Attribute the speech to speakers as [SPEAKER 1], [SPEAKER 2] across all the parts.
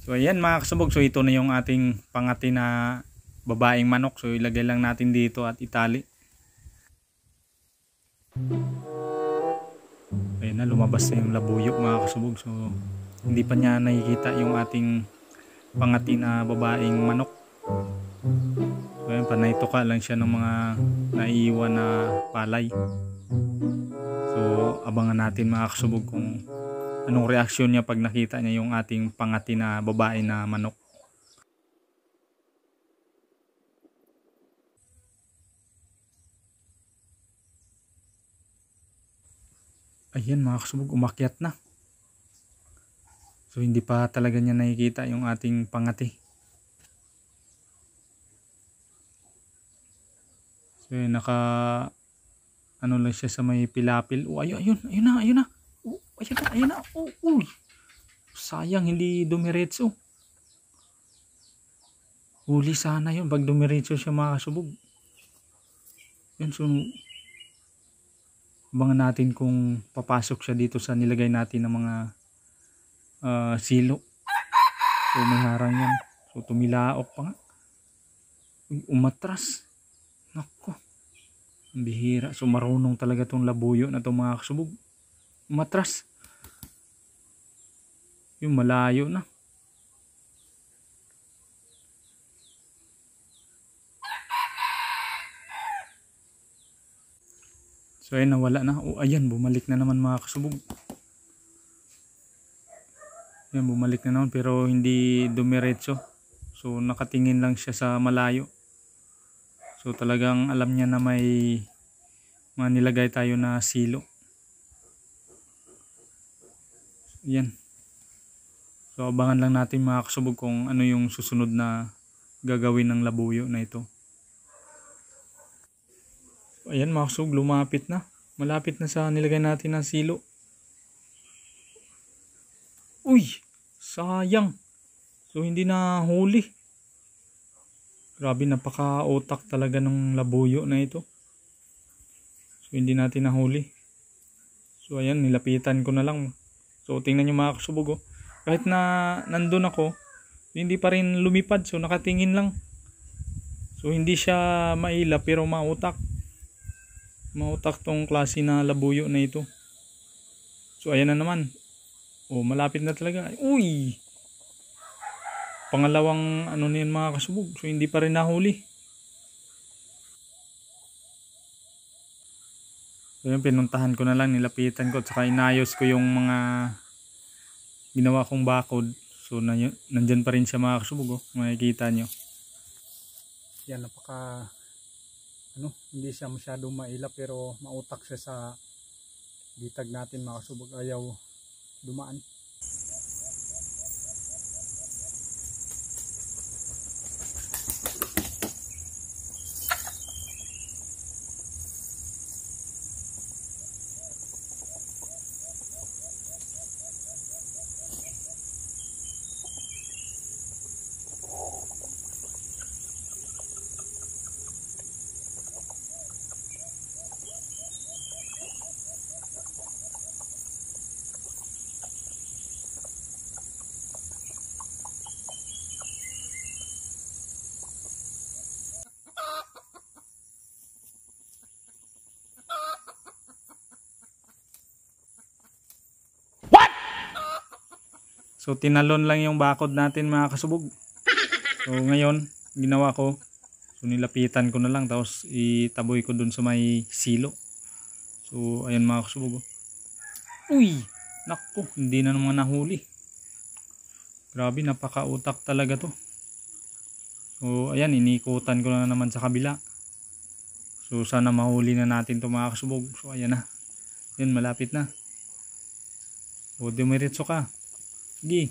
[SPEAKER 1] So ayan mga kasubog, so ito na yung ating pangati na babaeng manok. So ilagay lang natin dito at itali. Ayan na, lumabas na yung labuyo mga kasubog. So hindi pa niya nakikita yung ating pangati na babaeng manok. So ayan, panay-tuka lang siya ng mga naiiwan na palay. So abangan natin mga kasubog kung anong reaksyon niya pag nakita niya yung ating pangati na babae na manok. Ayan mga kasubog, umakyat na. So hindi pa talaga niya nakikita yung ating pangati. So yun, ano lang siya sa may pilapil. Oh, ayun na. Oh, ayun na. Oh, uy. Sayang hindi dumiretso. Huli sana yun pag dumiretso siya mga kasubog. Yun, so abangan natin kung papasok siya dito sa nilagay natin ng mga silo. So may harang yan. So tumilaok pa nga. Uy, umatras. Nako. Ang bihira. So marunong talaga tong labuyo na itong mga kasubog. Umatras. Yung malayo na. So ayun, nawala na. Oh, ayan, bumalik na naman mga kasubog. Ayan, bumalik na naman pero hindi dumiretso. So nakatingin lang siya sa malayo. So talagang alam niya na may mga nilagay tayo na silo. Ayan. So abangan lang natin mga kasubog kung ano yung susunod na gagawin ng labuyo na ito. Ayan mga kasubog, lumapit na. Malapit na sa nilagay natin na silo. Uy! Sayang! So hindi na huli. Grabe, napaka-otak talaga ng labuyo na ito. So hindi natin nahuli. So ayan, nilapitan ko na lang. So tingnan nyo mga kasubog, oh. Kahit na nandun ako, hindi pa rin lumipad. So nakatingin lang. So hindi siya maila pero mautak. Mautak tong klase na labuyo na ito. So ayan na naman. Oh, malapit na talaga. Uy! Pangalawang ano na yun mga kasubog. So hindi pa rin nahuli. So yun, pinuntahan ko na lang, nilapitan ko at saka inayos ko yung mga ginawa kong bakod. So nandyan pa rin siya mga kasubog, oh. Makikita nyo. Yan, hindi siya masyadong mailap pero mautak siya sa bitag natin mga kasubog. Ayaw dumaan. So tinalon lang yung bakod natin mga kasubog. So ngayon ginawa ko, so nilapitan ko na lang tapos itaboy ko dun sa may silo. So ayan mga kasubog, oh. Uy! Naku, hindi na naman nahuli. Grabe, napaka-utak talaga to. So ayan, inikutan ko na naman sa kabila. So sana mahuli na natin to mga kasubog. So ayan na. Yan, malapit na. O dumiretso ka. Sige.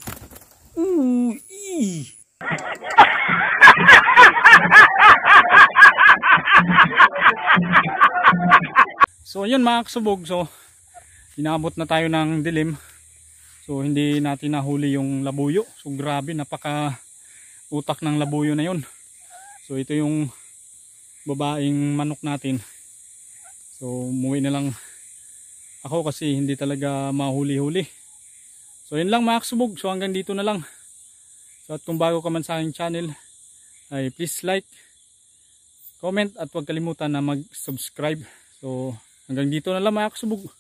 [SPEAKER 1] So ayun mga kasubog, so inabot na tayo ng dilim. So hindi natin nahuli yung labuyo. So grabe, napaka utak ng labuyo na yun. So ito yung babaeng manok natin. So umuwi na lang ako kasi hindi talaga mahuli-huli. So yun lang mga kasubog. So hanggang dito na lang. So at kung bago ka man sa aking channel, ay please like, comment at huwag kalimutan na mag-subscribe. So hanggang dito na lang mga kasubog.